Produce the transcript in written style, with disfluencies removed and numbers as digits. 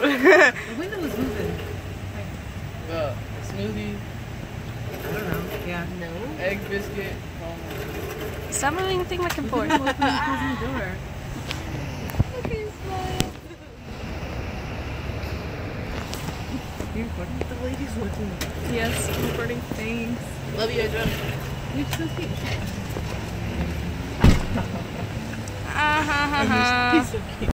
The window was moving. Smoothie. I don't know. Yeah. No. Egg biscuit. Stop moving the thing back and forth. Closing the door. Okay, smile. You're recording? The lady's looking. Yes, recording. Thanks. Love you, Adrian. You're so cute. He's He's so cute.